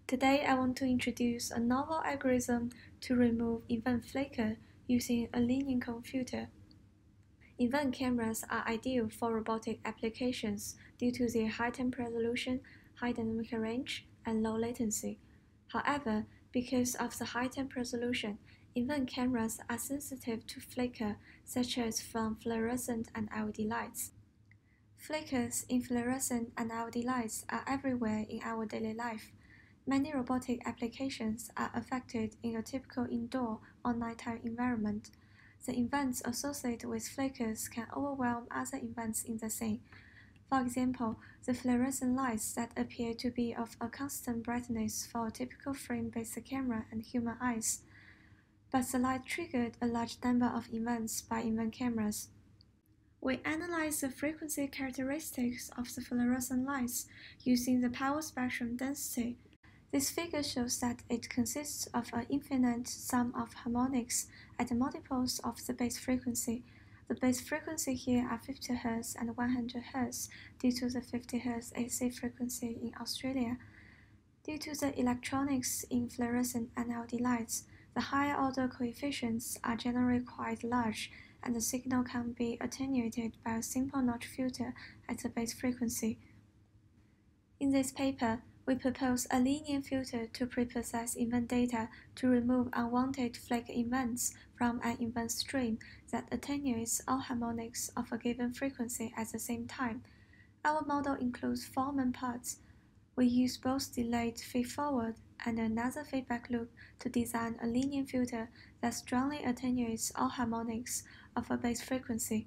Today I want to introduce a novel algorithm to remove event flicker using a linear computer. Event cameras are ideal for robotic applications due to their high temporal resolution, high dynamic range, and low latency. However, because of the high temporal resolution, event cameras are sensitive to flicker, such as from fluorescent and LED lights. Flickers in fluorescent and LED lights are everywhere in our daily life. Many robotic applications are affected in a typical indoor or nighttime environment. The events associated with flickers can overwhelm other events in the scene. For example, the fluorescent lights that appear to be of a constant brightness for a typical frame-based camera and human eyes. But the light triggered a large number of events by event cameras. We analyze the frequency characteristics of the fluorescent lights using the power spectrum density. This figure shows that it consists of an infinite sum of harmonics at multiples of the base frequency. The base frequency here are 50 Hz and 100 Hz due to the 50 Hz AC frequency in Australia. Due to the electronics in fluorescent and LED lights, the higher order coefficients are generally quite large, and the signal can be attenuated by a simple notch filter at the base frequency. In this paper, we propose a linear filter to preprocess event data to remove unwanted flicker events from an event stream that attenuates all harmonics of a given frequency at the same time. Our model includes 4 main parts. We use both delayed feedforward and another feedback loop to design a linear filter that strongly attenuates all harmonics of a base frequency.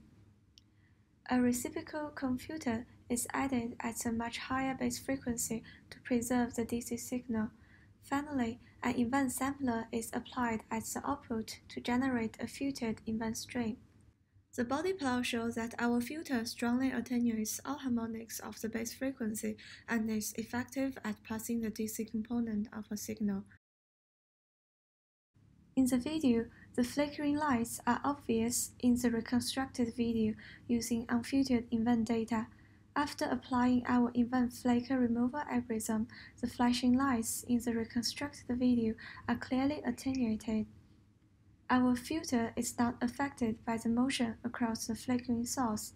A reciprocal computer is added at a much higher base frequency to preserve the DC signal. Finally, an event sampler is applied at the output to generate a filtered event stream. The body plot shows that our filter strongly attenuates all harmonics of the base frequency and is effective at passing the DC component of a signal. In the video, the flickering lights are obvious in the reconstructed video using unfiltered event data. After applying our event flicker removal algorithm, the flashing lights in the reconstructed video are clearly attenuated. Our filter is not affected by the motion across the flickering source.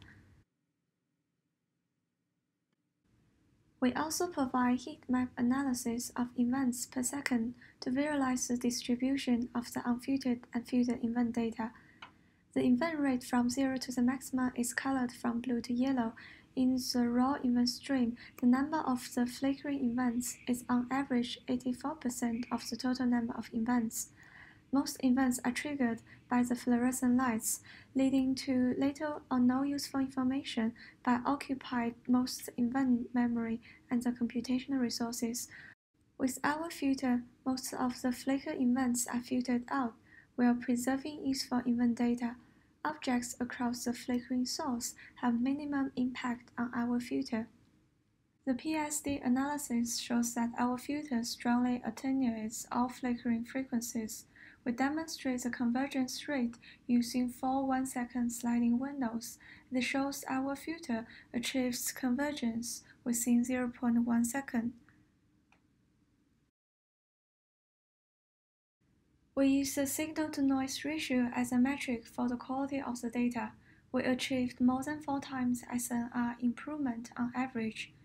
We also provide heat map analysis of events per second to visualize the distribution of the unfiltered and filtered event data. The event rate from 0 to the maximum is colored from blue to yellow. In the raw event stream, the number of the flickering events is on average 84% of the total number of events. Most events are triggered by the fluorescent lights, leading to little or no useful information but occupy most event memory and the computational resources. With our filter, most of the flicker events are filtered out, while preserving useful event data. Objects across the flickering source have minimum impact on our filter. The PSD analysis shows that our filter strongly attenuates all flickering frequencies. We demonstrate the convergence rate using 4 1-second sliding windows. It shows our filter achieves convergence within 0.1 second. We use the signal-to-noise ratio as a metric for the quality of the data. We achieved more than 4 times SNR improvement on average.